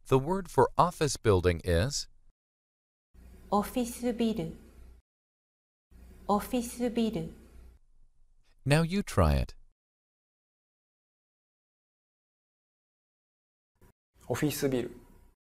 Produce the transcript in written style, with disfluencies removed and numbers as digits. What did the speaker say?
The word for office building is オフィスビル、オフィスビル。 Now you try it. オフィスビル